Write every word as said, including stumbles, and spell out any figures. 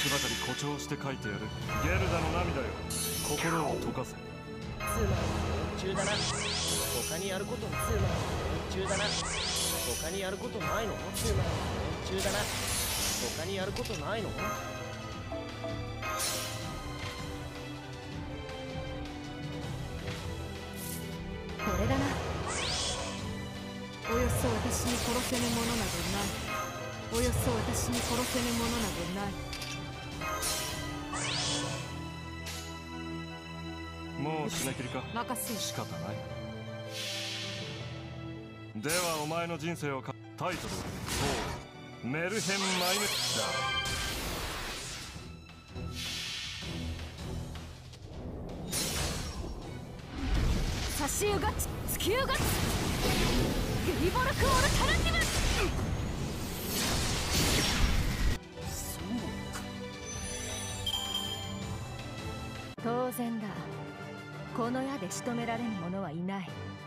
ばかり誇張して書いてやる。ゲルダの涙よ、心を溶かせ。 つまり中だな。他にやることつまり中だな。他にやることないの？つまり中だな。他にやることないの？ これだな。およそ私に殺せぬものなどない。およそ私に殺せぬものなどない。 もう締め切りか。 任せよ。 仕方ない。ではお前の人生をかタイトル、そうメルヘン・マイメッシャー。 サシウガチスキューガチゲリボルクオルタラティブ。当然だ。この矢で仕留められぬ者はいない。